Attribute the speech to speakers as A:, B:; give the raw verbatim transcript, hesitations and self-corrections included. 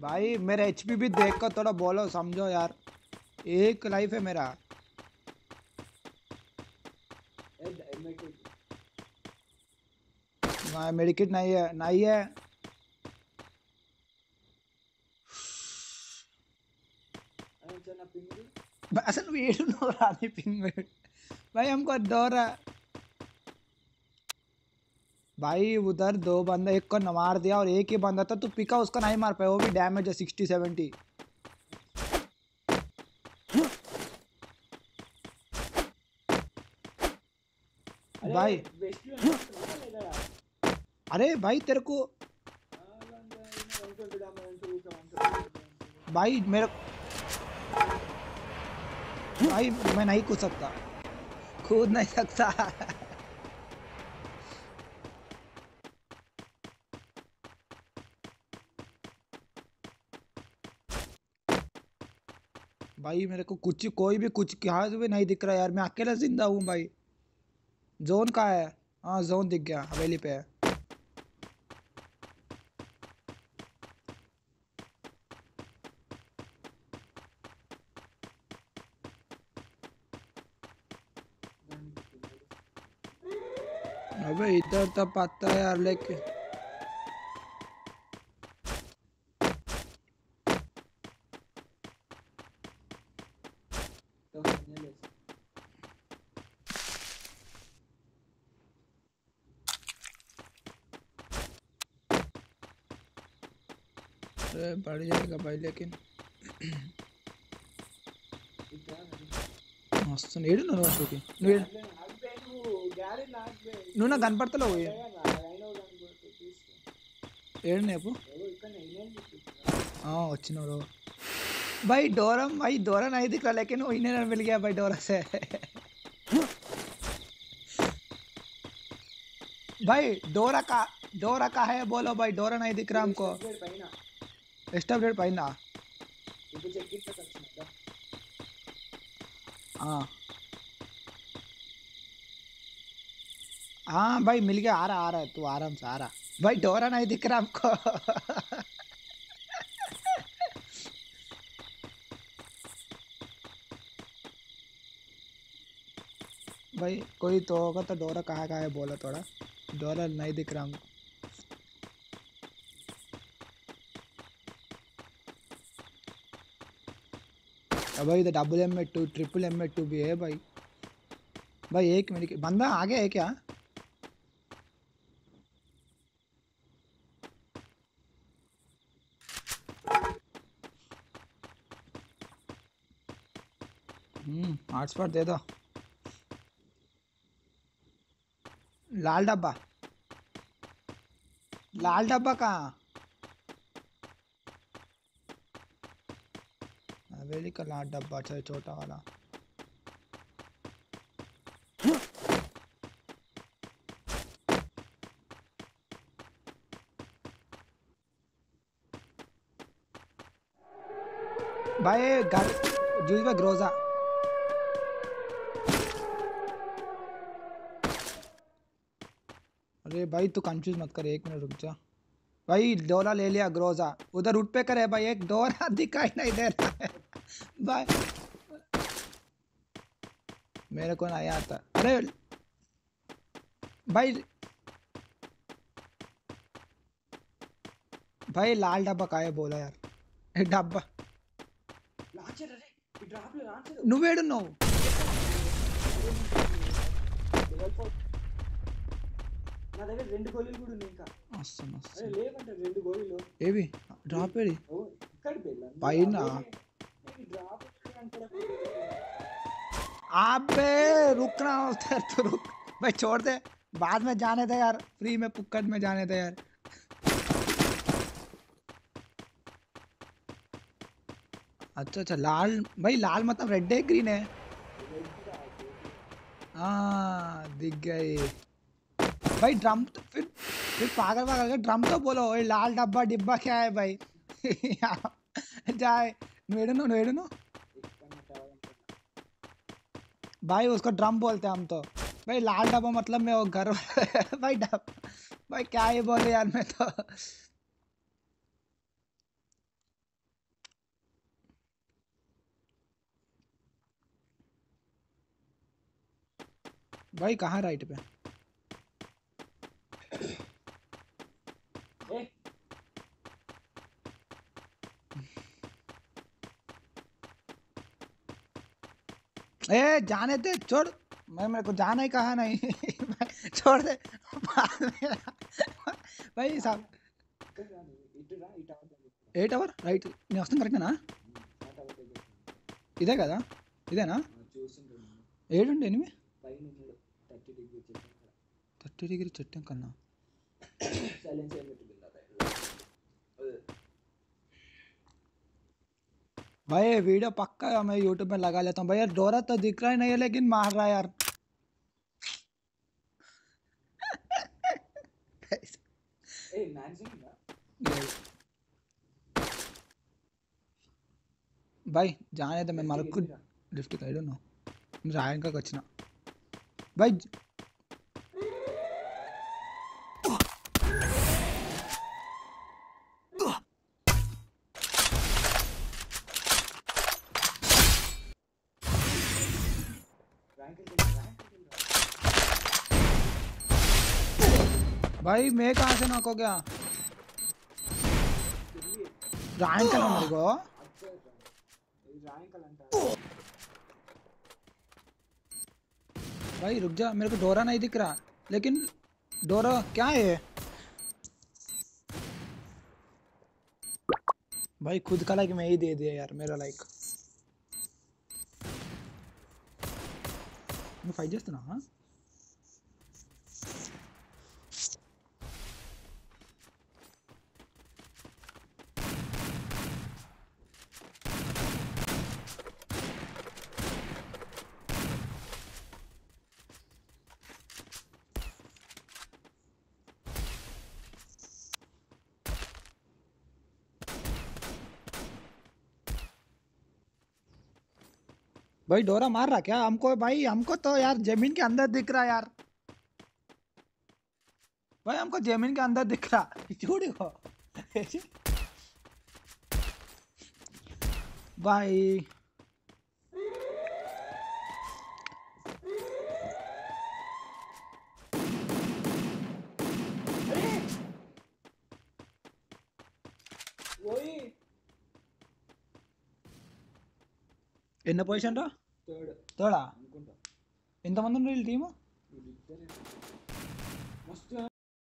A: भाई मेरा एचपी भी देख कर थोड़ा बोलो, समझो यार, एक लाइफ है मेरा। मेडिकेट नहीं है, नहीं है। అసలు వీడు నువ్వు రాని పింగ్ भाई हमको डर है भाई। उधर दो बंदा, एक को न मार दिया और एक ही बंदा था, तू पिका उसका नहीं मार पाया, वो भी डैमेज है सिक्सटी सेवेंटी। भाई अरे भाई तेरे को भाई मेरे भाई मैं नहीं कूद सकता, कूद नहीं सकता। भाई मेरे को कुछ कोई भी कुछ कहाँ भी नहीं दिख रहा यार, मैं अकेला जिंदा हूँ भाई। जोन कहाँ है? हाँ जोन दिख गया, हवेली पे है। अबे इधर तो पता है यार, लेके बढ़ जाएगा भाई, लेकिन मस्त नेడు నువ్వు అసలుకి నువ్వు నాకు కనపడతలేవు ఏడు నేపు వచ్చినారు भाई डोरा, भाई डोरा नहीं दिख रहा, लेकिन वो इन्हें मिल गया भाई डोरा से। भाई डोरा का डोरा का है बोलो भाई, डोरा नहीं दिख रहा हमको। स्टॉप पहना हाँ हाँ भाई मिल गया, आ रहा आ रहा है, तू आराम से आ रहा। भाई डोरा नहीं दिख रहा हमको। भाई कोई तो होगा तो डोरा कहाँ कहाँ है बोला, थोड़ा डोरा नहीं दिख रहा हमको। भाई इधर double M A two triple M A two भी है भाई। भाई एक मिनट, बंदा आगे है क्या? हम्म हॉटस्पॉट दे दो। लाल डब्बा, लाल डब्बा कहाँ? हवेली का लाल डब्बा, चाहे छोटा वाला। भाई घर जूस में ग्रोजा। अरे भाई तू कंफ्यूज मत कर, एक मिनट रुक जा। भाई डोरा ले लिया ग्रोजा, उधर रूट पे करे भाई, एक डोरा दिखाई नहीं दे रहा है भाई, मेरे को नहीं आता। अरे भाई भाई लाल डब्बा का है बोला यार, एक डब्बा నువ్వేడు నువ్వు
B: నా దగ్గర రెండు గోళీలు కూడా ఉన్నాయి ఇంకా
A: అస్సలు
B: అరే లేవంటే రెండు గోళీలు
A: ఏవి డ్రాప్ ఏడి
B: ఓ ఇక్కడ బెల్ల
A: పైన
B: డ్రాప్ అంటారా
A: अबे रुकना होता है तो रुक भाई, छोड़ दे, बाद में जाने दे यार, फ्री में पुक्कट में जाने दे यार। अच्छा अच्छा लाल, भाई लाल मतलब रेड है ग्रीन है? हाँ दिख गए भाई। ड्रम तो फिर फिर पागल पागल का ड्रम तो बोलो, ये लाल डब्बा डिब्बा क्या है भाई? जाए नोएडो नो नोएडो नो भाई, उसको ड्रम बोलते हैं हम तो भाई। लाल डब्बा मतलब मैं वो घर भाई डब भाई क्या ही बोले यार मैं तो। भाई कहाँ राइट पे?
B: ए
A: ए जाने दे, छोड़। मैं मेरे को जाना ही कहा नहीं। छोड़ दे। बाद में- भाई साहब
B: ఇక్కడ రా నువ్వు. ఇటు రా ఇటు అవతల రా.
A: ఎయిట్ అవర్ రైట్ నేను వస్తాను కరెక్టేనా?
B: ఆ తర్వాత దగ్గర
A: ఇదే కదా? ఇదేనా?
B: చూస్తుంటాను
A: ఏడుండి ఎనిమిది
B: పైన ఉన్నాడు థర్టీ డిగ్రీ చెప్పాను కదా.
A: థర్టీ డిగ్రీ చెట్టం కన్నా.
B: సైలెన్స్ ఏం పెట్టి బిల్లా
A: भाई वीडियो पक्का मैं यूट्यूब में लगा लेता हूँ भाई। यार डोरा तो दिख रहा ही नहीं है लेकिन मार रहा है यार।
B: ఏ మ్యాక్సిమం
A: भाई जाने तो मैं मरक లిఫ్ట్ ఐ డోంట్ నో నేను రాయడానికి వచ్చిన भाई भाई मैं कहाँ से नॉक हो गया? रैंक है मेरे को। भाई रुक जा, मेरे को डोरा नहीं दिख रहा लेकिन डोरा क्या है? भाई खुद का लाइक मैं ही दे दिया यार मेरा लाइक। मैं फाइट చేస్తున్నా हाँ भाई डोरा मार रहा क्या हमको? भाई हमको तो यार जमीन के अंदर दिख रहा यार। भाई हमको जमीन के अंदर दिख रहा झूठ हो। भाई ఎన్న పొజిషన్ రా?
B: థర్డ్
A: థర్డా?
B: అనుకుంటా.
A: ఎంతమంది ఉన్నారు వీళ్ళ టీము?
B: వీళ్ళిద్దరే